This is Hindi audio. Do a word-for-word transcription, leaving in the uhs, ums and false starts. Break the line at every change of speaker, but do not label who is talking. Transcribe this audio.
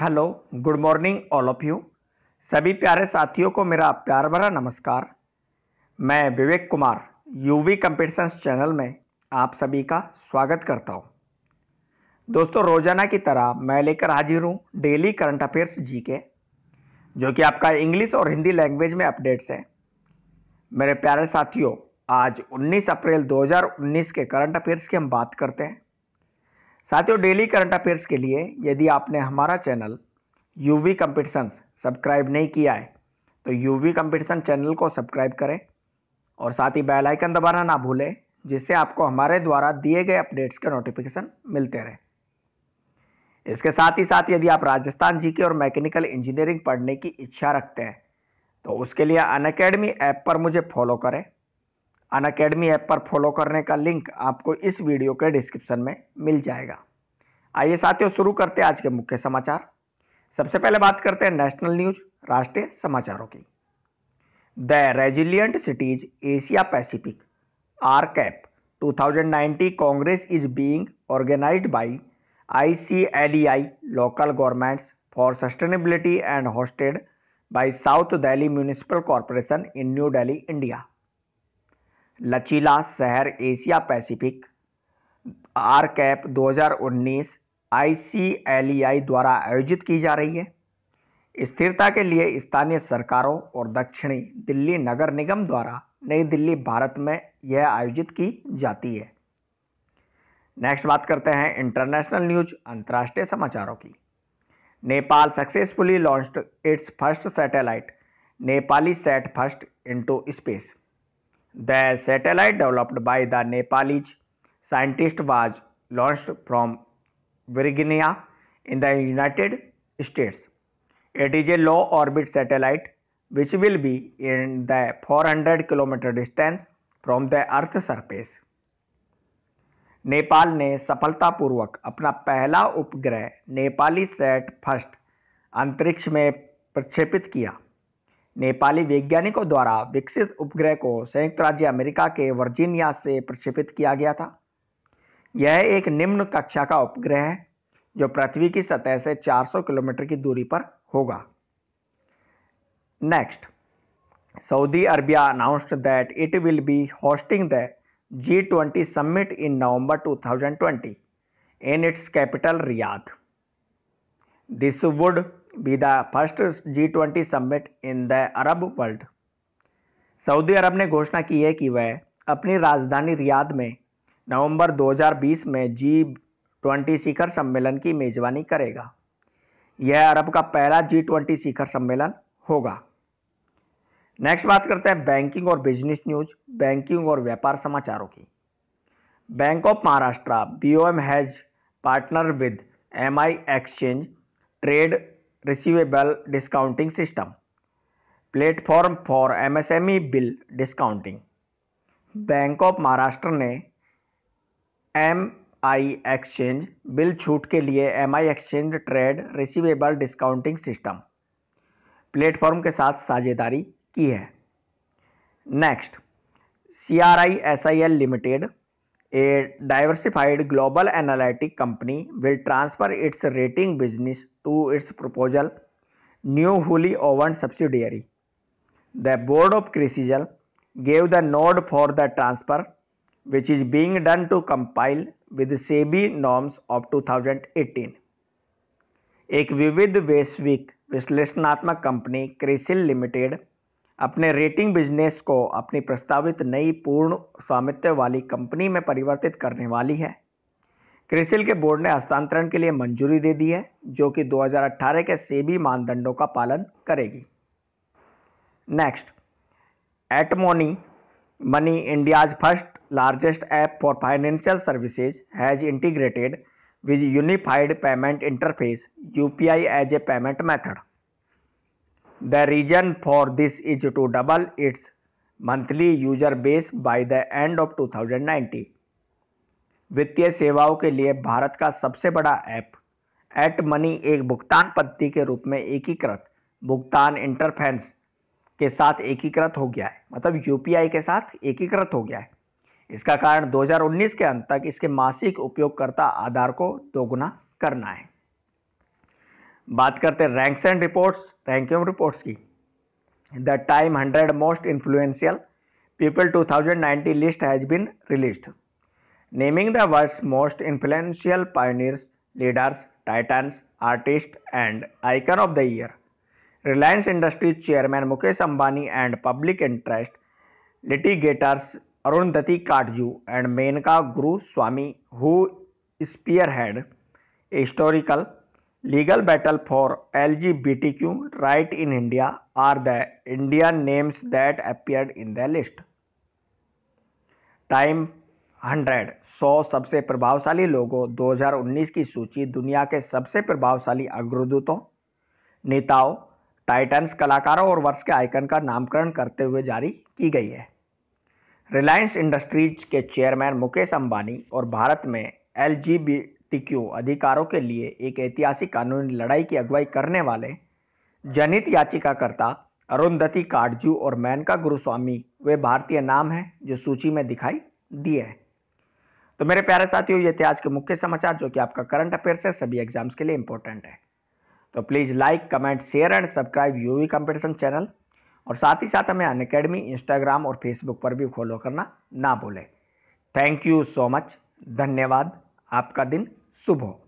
Hello, good morning all of you. सभी प्यारे साथियों को मेरा प्यार भरा नमस्कार। मैं Vivek Kumar UV competitions channel में आप सभी का स्वागत करता हूं। दोस्तों, रोजाना की तरह मैं लेकर हाजिर हूं डेली करंट अफेयर्स जीके, जो कि आपका इंग्लिश और हिंदी लैंग्वेज में अपडेट्स है। मेरे प्यारे साथियों, आज उन्नीस अप्रैल दो हज़ार उन्नीस के करंट अफेयर्स की हम बात करते हैं। साथियों, डेली करंट अफेयर्स के लिए यदि आपने हमारा चैनल यूवी कंपटीशंस सब्सक्राइब नहीं किया है तो यूवी कंपटीशन चैनल को सब्सक्राइब करें और साथ ही बेल आइकन दबाना ना भूलें, जिससे आपको हमारे द्वारा दिए गए अपडेट्स के नोटिफिकेशन मिलते रहे। इसके साथ ही साथ यदि आप राजस्थान जीके और मैकेनिकल इंजीनियरिंग पढ़ने की इच्छा रखते हैं तो उसके लिए अनअकैडमी ऐप पर मुझे फॉलो करें। अनअकैडमी ऐप पर फॉलो करने का लिंक आपको इस वीडियो के डिस्क्रिप्शन में मिल जाएगा। आइए साथियों, शुरू करते हैं आज के मुख्य समाचार। सबसे पहले बात करते हैं नेशनल न्यूज, राष्ट्रीय समाचारों की। The resilient cities Asia Pacific R cap twenty ninety congress is being organized by I C L E I local governments for sustainability and hosted by South Delhi municipal corporation in new Delhi, India. लचीला शहर एशिया पैसिफिक आर कैप दो हज़ार उन्नीस I C L E I द्वारा आयोजित की जा रही है। स्थिरता के लिए स्थानीय सरकारों और दक्षिणी दिल्ली नगर निगम द्वारा नई दिल्ली, भारत में यह आयोजित की जाती है। नेक्स्ट बात करते हैं इंटरनेशनल न्यूज, अंतर्राष्ट्रीय समाचारों की। Nepal successfully launched its first satellite Nepali sat first into space. The satellite developed by the Nepalese scientist was launched from Virginia in the United States. It is a low orbit satellite which will be in the four hundred kilometer distance from the Earth surface. Nepal ने सफलतापूर्वक अपना पहला उपग्रह नेपाली सैट फर्स्ट अंतरिक्ष में प्रक्षेपित किया। नेपाली वैज्ञानिकों द्वारा विकसित उपग्रह को संयुक्त राज्य अमेरिका के वर्जीनिया से प्रक्षेपित किया गया था। यह एक निम्न कक्षा का उपग्रह है जो पृथ्वी की सतह से चार सौ किलोमीटर की दूरी पर होगा। Next, Saudi Arabia announced that it will be hosting the G twenty summit in November twenty twenty in its capital Riyadh. This would be the first G twenty summit in the Arab world. Saudi Arab ने घोषणा की है कि वह अपनी राजधानी रियाद में नवंबर दो हज़ार बीस में जी ट्वेंटी शिखर सम्मेलन की मेजबानी करेगा। यह अरब का पहला जी ट्वेंटी शिखर सम्मेलन होगा। नेक्स्ट बात करते हैं बैंकिंग और बिजनेस न्यूज, बैंकिंग और व्यापार समाचारों की। Bank of Maharashtra B O M has partner with M I exchange trade receivable discounting system platform for M S M E bill discounting. Bank of Maharashtra ने M I एक्सचेंज बिल छूट के लिए M I exchange trade receivable discounting system platform के साथ साझेदारी की है। Next, C R I S I L limited, a diversified global analytic company, will transfer its rating business to its proposal new wholly owned subsidiary. The board of Crisil gave the nod for the transfer, which is being done to compile with SEBI norms of two thousand eighteen. एक विविध वैश्विक विश्लेषणात्मक कंपनी क्रिसिल लिमिटेड अपने रेटिंग बिजनेस को अपनी प्रस्तावित नई पूर्ण स्वामित्व वाली कंपनी में परिवर्तित करने वाली है। क्रिसिल के बोर्ड ने हस्तांतरण के लिए मंजूरी दे दी है, जो कि दो हज़ार अठारह के सेबी मानदंडों का पालन करेगी। नेक्स्ट, एटमोनी money, India's first largest app for financial services, has integrated with Unified Payment Interface U P I as a payment method. The reason for this is to double its monthly user base by the end of twenty nineteen. वित्तीय सेवाओं के लिए भारत का सबसे बड़ा ऐप एट मनी एक भुगतान पद्धति के रूप में एकीकृत भुगतान इंटरफेस के साथ एकीकृत हो गया है, मतलब U P I के साथ एकीकृत हो गया है। इसका कारण दो हज़ार उन्नीस के अंत तक इसके मासिक उपयोगकर्ता आधार को दोगुना करना है। बात करते हैं ranks and reports, ranking reports की। The Time hundred most influential people twenty nineteen list has been released, naming the world's most influential pioneers, leaders, titans, artist and icon of the year. Reliance industries chairman Mukesh Ambani and public interest litigators Arundhati Katju and Menka Guruswamy, who spearhead a historical legal battle for L G B T Q right in India, are the Indian names that appeared in the list. Time hundred सौ सबसे प्रभावशाली लोगों दो हज़ार उन्नीस की सूची दुनिया के सबसे प्रभावशाली अग्रदूतों, नेताओं, टाइटन्स, कलाकारों और वर्ष के आइकन का नामकरण करते हुए जारी की गई है। रिलायंस इंडस्ट्रीज के चेयरमैन मुकेश अंबानी और भारत में L G B T Q अधिकारों के लिए एक ऐतिहासिक कानूनी लड़ाई की अगुवाई करने वाले जनहित याचिकाकर्ता अरुंधति काटजू और मेनका गुरुस्वामी वे भारतीय नाम हैं जो सूची में दिखाई दिए हैं। तो मेरे प्यारे साथियों, ये थे आज के मुख्य समाचार जो कि आपका करंट अफेयर्स है, सभी एग्जाम्स के लिए इंपॉर्टेंट है। तो please like, comment, share and subscribe UV competition channel, और साथ ही साथ हमें अनअकैडमी इंस्टाग्राम और फेसबुक पर भी फॉलो करना ना भूलें। थैंक यू सो मच, धन्यवाद। आपका दिन शुभ हो।